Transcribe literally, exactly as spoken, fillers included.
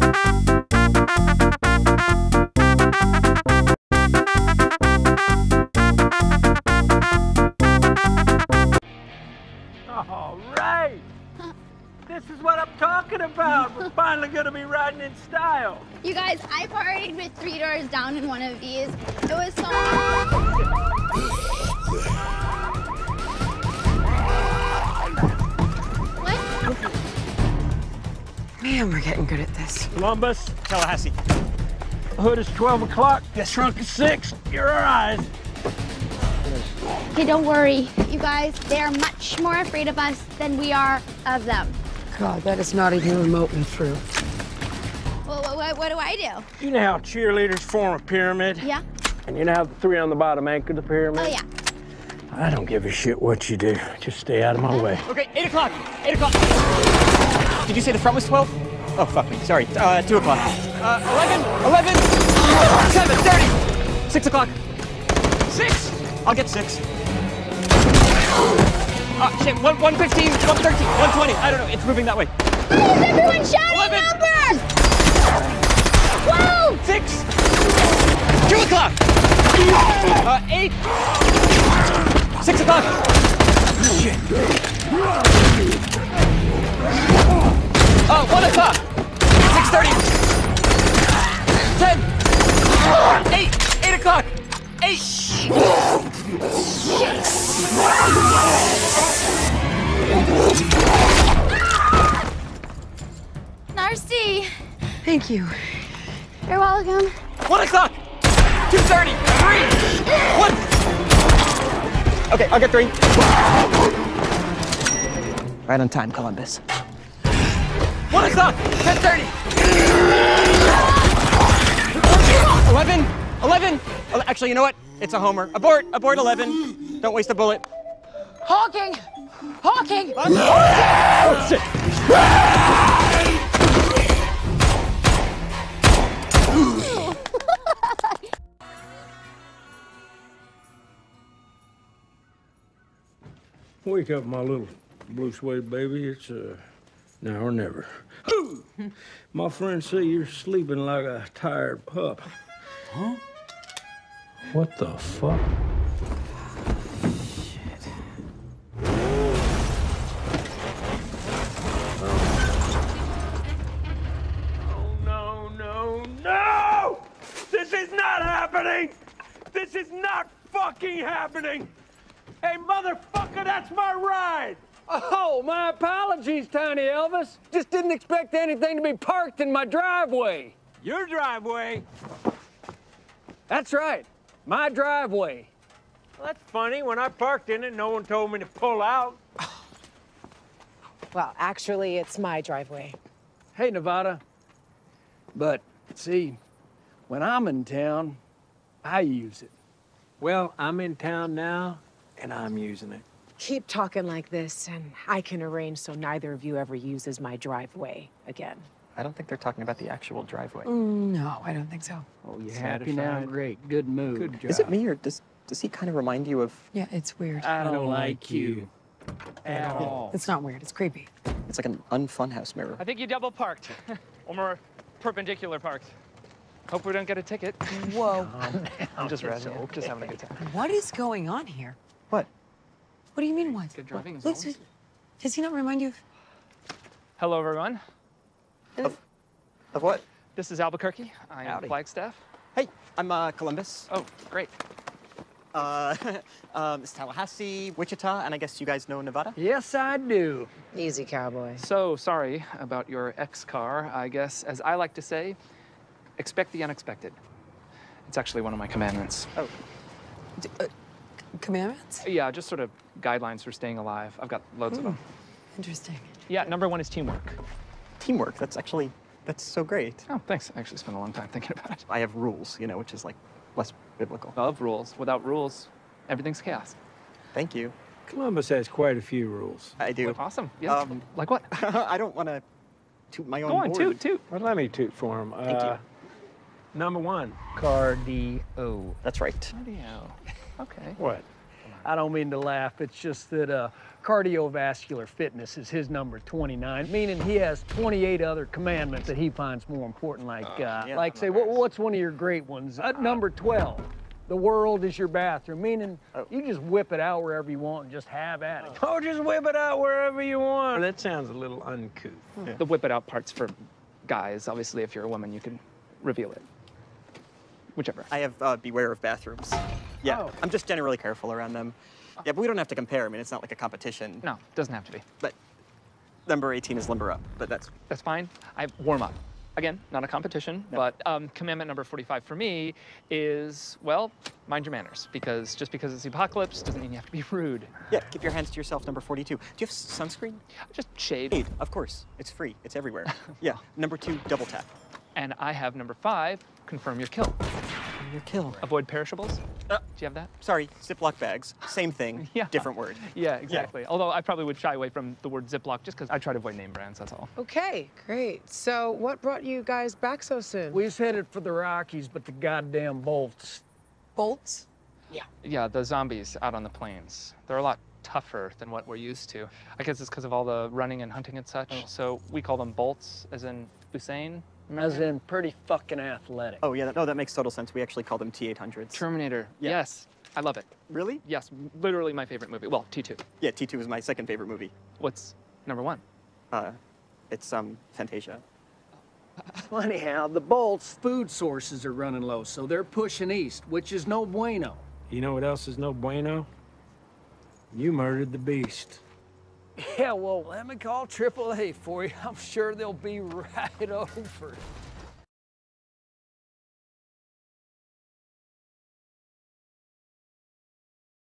All right. This is what I'm talking about. We're finally gonna be riding in style. You guys, I partied with three doors down in one of these. It was so What? Man, we're getting good at this. Columbus, Tallahassee. hood is twelve o'clock, the trunk is six. You're our eyes. Okay, don't worry. You guys, they are much more afraid of us than we are of them. God, that is not even remotely true. Well, what, what, what do I do? You know how cheerleaders form a pyramid? Yeah? And you know how the three on the bottom anchor the pyramid? Oh, yeah. I don't give a shit what you do. Just stay out of my way. Okay, eight o'clock. Eight o'clock. Did you say the front was twelve? Oh, fuck me. Sorry. Uh, two o'clock. Uh, eleven. Eleven. Seven thirty. Six o'clock. Six. I'll get six. Uh, shit. One, one fifteen. One thirteen. One twenty. I don't know. It's moving that way. Why is everyone shouting eleven. numbers? Twelve. Six. Two o'clock. Uh, eight. Six o'clock. Shit. Uh, one o'clock. Six thirty. Ten. Eight. Eight o'clock. Eight. Narcy. Thank you. You're welcome. One o'clock. Two thirty. Three. One. Okay, I'll get three. Right on time, Columbus. One o'clock. Ten thirty. Eleven. Eleven. Actually, you know what? It's a homer. Abort. Abort. Eleven. Don't waste a bullet. Hawking! Hawking! Oh, shit. Wake up, my little blue suede baby. It's uh, now or never. My friends say you're sleeping like a tired pup. Huh? What the fuck? Shit. Oh, no, no, no! This is not happening! This is not fucking happening! Hey, motherfucker, that's my ride! Oh, my apologies, Tiny Elvis. Just didn't expect anything to be parked in my driveway. Your driveway? That's right, my driveway. Well, that's funny. When I parked in it, no one told me to pull out. Well, actually, it's my driveway. Hey, Nevada. But, see, when I'm in town, I use it. Well, I'm in town now, and I'm using it. Keep talking like this, and I can arrange so neither of you ever uses my driveway again. I don't think they're talking about the actual driveway. Mm, no, I don't think so. Oh, you happy now? Great. Good move. Good job. Is it me, or does does he kind of remind you of? Yeah, it's weird. I don't like you at all. It's not weird, it's creepy. It's like an unfunhouse mirror. I think you double parked. Or more perpendicular parked. Hope we don't get a ticket. Whoa. I'm just razzing you. Just having a good time. What is going on here? What? What do you mean what? Good driving as Look, always. does he not remind you of... Hello, everyone. Of, of what? This is Albuquerque. I am Howdy. Flagstaff. Hey, I'm uh, Columbus. Oh, great. Uh, um, it's Tallahassee, Wichita, and I guess you guys know Nevada? Yes, I do. Easy, cowboy. So sorry about your ex-car. I guess, as I like to say, expect the unexpected. It's actually one of my commandments. Oh. D uh, commandments? Yeah, just sort of guidelines for staying alive. I've got loads Ooh, of them. Interesting. Yeah, number one is teamwork. Teamwork, that's actually, that's so great. Oh, thanks. I actually spent a long time thinking about it. I have rules, you know, which is like less biblical. Love rules. Without rules, everything's chaos. Thank you. Columbus has quite a few rules. I do. Awesome. Yeah. Um, like what? I don't want to toot my own Go on, horn. toot, toot. Well, let me toot for him. Thank uh, you. Number one, cardio. That's right. Cardio. Okay. What? I don't mean to laugh. It's just that uh, cardiovascular fitness is his number twenty-nine, meaning he has twenty-eight other commandments that he finds more important. Like, uh, yeah, like say, what, what's one of your great ones? Uh, number twelve. The world is your bathroom, meaning Oh. you just whip it out wherever you want and just have at it. Oh, just whip it out wherever you want. That sounds a little uncouth. Yeah. The whip it out part's for guys. Obviously, if you're a woman, you can reveal it. Whichever. I have uh, beware of bathrooms. Yeah, Oh. I'm just generally careful around them. Yeah, but we don't have to compare. I mean, it's not like a competition. No, doesn't have to be. But number eighteen is limber up, but that's... That's fine. I warm up. Again, not a competition, No. but um, commandment number forty-five for me is, well, mind your manners. Because just because it's the apocalypse doesn't mean you have to be rude. Yeah, keep your hands to yourself, number forty-two. Do you have sunscreen? Just shave. Need, of course. It's free. It's everywhere. Yeah, number two, double tap. And I have number five, confirm your kill. Your kill. Avoid perishables. Uh, Do you have that? Sorry, Ziploc bags. Same thing, Yeah. different word. Yeah, exactly. Although I probably would shy away from the word Ziploc just because I try to avoid name brands, that's all. Okay, great. So what brought you guys back so soon? We was headed for the Rockies, but the goddamn bolts. Bolts? Yeah, the zombies out on the plains. They're a lot tougher than what we're used to. I guess it's because of all the running and hunting and such. Oh. So we call them bolts, as in Usain. As in pretty fucking athletic. Oh, yeah, that, no, that makes total sense. We actually call them T eight hundreds. Terminator. Yeah. Yes, I love it. Really? Yes, literally my favorite movie. Well, T two. Yeah, T two is my second favorite movie. What's number one? Uh, it's, um, Fantasia. Well, anyhow, the bolts' food sources are running low, so they're pushing east, which is no bueno. You know what else is no bueno? You murdered the beast. Yeah, well, let me call triple A for you. I'm sure they'll be right over.